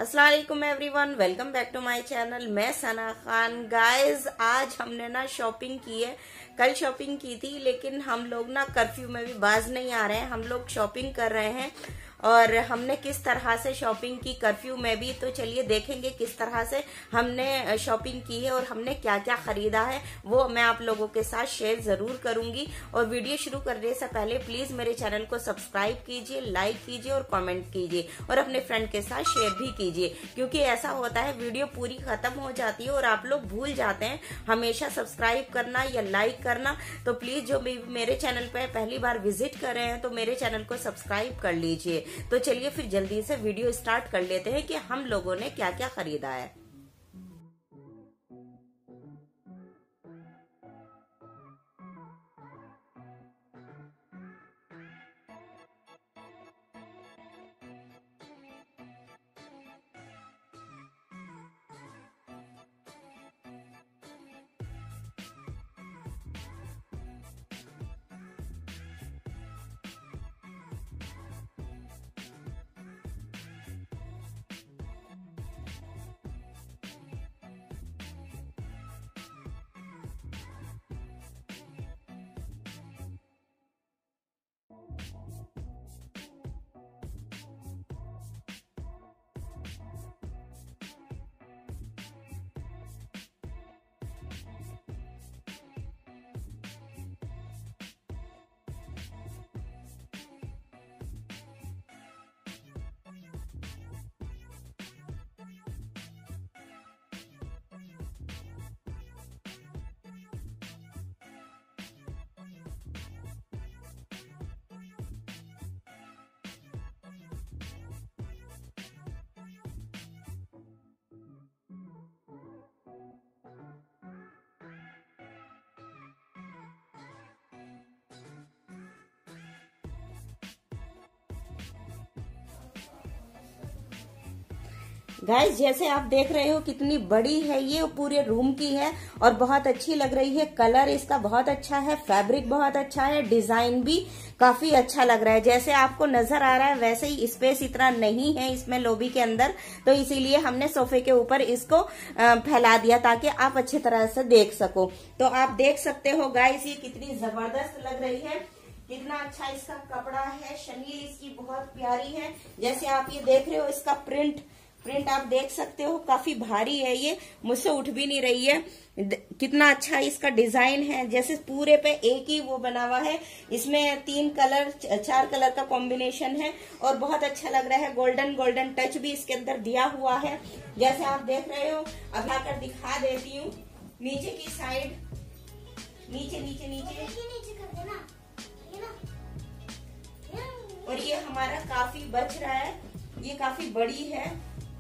अस्सलाम वालेकुम everyone, welcome back to my channel. मैं सना खान। गाइस, आज हमने ना शॉपिंग की है। कल शॉपिंग की थी, लेकिन हम लोग ना कर्फ्यू में भी बाज नहीं आ रहे हैं। हम लोग शॉपिंग कर रहे हैं और हमने किस तरह से शॉपिंग की कर्फ्यू में भी, तो चलिए देखेंगे किस तरह से हमने शॉपिंग की है और हमने क्या क्या खरीदा है, वो मैं आप लोगों के साथ शेयर जरूर करूंगी। और वीडियो शुरू करने से पहले प्लीज मेरे चैनल को सब्सक्राइब कीजिए, लाइक कीजिए और कमेंट कीजिए और अपने फ्रेंड के साथ शेयर भी कीजिए, क्योंकि ऐसा होता है वीडियो पूरी खत्म हो जाती है और आप लोग भूल जाते हैं हमेशा सब्सक्राइब करना या लाइक करना। तो प्लीज जो भी मेरे चैनल पे पहली बार विजिट कर रहे हैं तो मेरे चैनल को सब्सक्राइब कर लीजिए। तो चलिए फिर जल्दी से वीडियो स्टार्ट कर लेते हैं कि हम लोगों ने क्या क्या खरीदा है। गाइस, जैसे आप देख रहे हो कितनी बड़ी है ये, पूरे रूम की है और बहुत अच्छी लग रही है। कलर इसका बहुत अच्छा है, फैब्रिक बहुत अच्छा है, डिजाइन भी काफी अच्छा लग रहा है। जैसे आपको नजर आ रहा है वैसे ही स्पेस इतना नहीं है इसमें लॉबी के अंदर, तो इसीलिए हमने सोफे के ऊपर इसको फैला दिया ताकि आप अच्छी तरह से देख सको। तो आप देख सकते हो गाइस, ये कितनी जबरदस्त लग रही है, कितना अच्छा इसका कपड़ा है, शनील इसकी बहुत प्यारी है। जैसे आप ये देख रहे हो इसका प्रिंट आप देख सकते हो, काफी भारी है ये, मुझसे उठ भी नहीं रही है। कितना अच्छा इसका डिजाइन है, जैसे पूरे पे एक ही वो बना हुआ है। इसमें 4 कलर का कॉम्बिनेशन है और बहुत अच्छा लग रहा है। गोल्डन टच भी इसके अंदर दिया हुआ है, जैसे आप देख रहे हो। अब आकर दिखा देती हूँ नीचे की साइड, नीचे नीचे नीचे कर देना। और ये हमारा काफी बच रहा है, ये काफी बड़ी है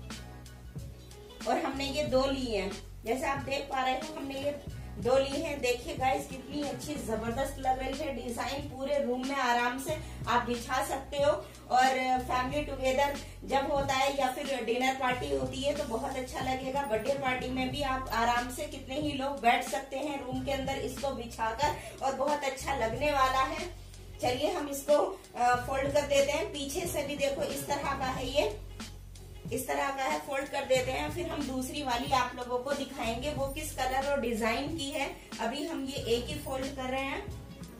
और हमने ये 2 ली है। जैसे आप देख पा रहे हो हमने ये 2 ली है। देखिए गाइस, कितनी अच्छी जबरदस्त लग रही है। डिजाइन पूरे रूम में आराम से आप बिछा सकते हो और फैमिली टुगेदर जब होता है या फिर डिनर पार्टी होती है तो बहुत अच्छा लगेगा। बर्थडे पार्टी में भी आप आराम से कितने ही लोग बैठ सकते हैं रूम के अंदर इसको बिछाकर, और बहुत अच्छा लगने वाला है। चलिए हम इसको फोल्ड कर देते हैं। पीछे से भी देखो इस तरह का है, ये इस तरह का है, फोल्ड कर देते हैं। फिर हम दूसरी वाली आप लोगों को दिखाएंगे वो किस कलर और डिजाइन की है। अभी हम ये एक ही फोल्ड कर रहे हैं।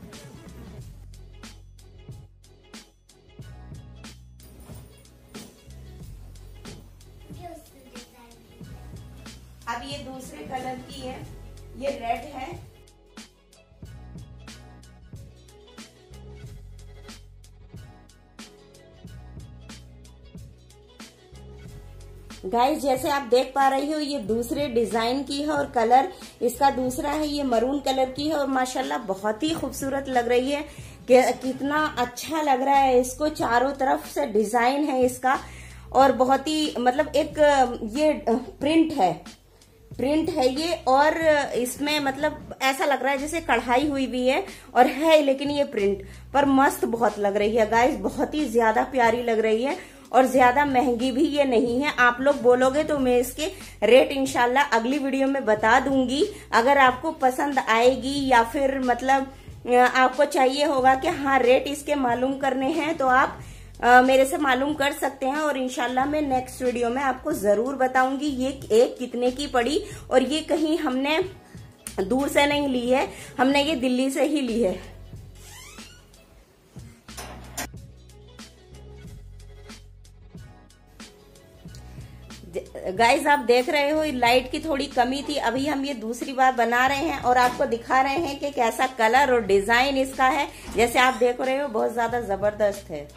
अब ये दूसरे कलर की है, ये रेड है। गाइस, जैसे आप देख पा रही हो ये दूसरे डिजाइन की है और कलर इसका दूसरा है, ये मरून कलर की है और माशाल्लाह बहुत ही खूबसूरत लग रही है। कितना अच्छा लग रहा है। इसको चारों तरफ से डिजाइन है इसका और बहुत ही मतलब एक ये प्रिंट है ये, और इसमें मतलब ऐसा लग रहा है जैसे कढ़ाई हुई भी है और है, लेकिन ये प्रिंट पर मस्त बहुत लग रही है गाइस, बहुत ही ज्यादा प्यारी लग रही है और ज्यादा महंगी भी ये नहीं है। आप लोग बोलोगे तो मैं इसके रेट इंशाल्लाह अगली वीडियो में बता दूंगी। अगर आपको पसंद आएगी या फिर मतलब आपको चाहिए होगा कि हाँ रेट इसके मालूम करने हैं तो आप मेरे से मालूम कर सकते हैं और इंशाल्लाह मैं नेक्स्ट वीडियो में आपको जरूर बताऊंगी ये एक कितने की पड़ी। और ये कहीं हमने दूर से नहीं ली है, हमने ये दिल्ली से ही ली है। गाइज आप देख रहे हो लाइट की थोड़ी कमी थी, अभी हम ये दूसरी बार बना रहे हैं और आपको दिखा रहे हैं कि कैसा कलर और डिजाइन इसका है। जैसे आप देख रहे हो बहुत ज्यादा जबरदस्त है।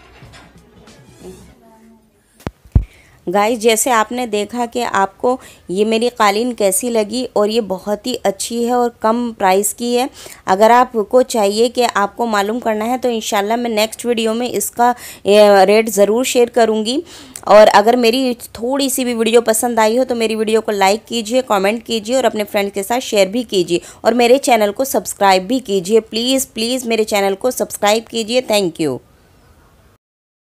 गाइस जैसे आपने देखा कि आपको ये मेरी कालीन कैसी लगी और ये बहुत ही अच्छी है और कम प्राइस की है। अगर आपको चाहिए कि आपको मालूम करना है तो इंशाल्लाह मैं नेक्स्ट वीडियो में इसका रेट ज़रूर शेयर करूँगी। और अगर मेरी थोड़ी सी भी वीडियो पसंद आई हो तो मेरी वीडियो को लाइक कीजिए, कमेंट कीजिए और अपने फ्रेंड्स के साथ शेयर भी कीजिए और मेरे चैनल को सब्सक्राइब भी कीजिए। प्लीज़ प्लीज़ मेरे चैनल को सब्सक्राइब कीजिए। Thank you.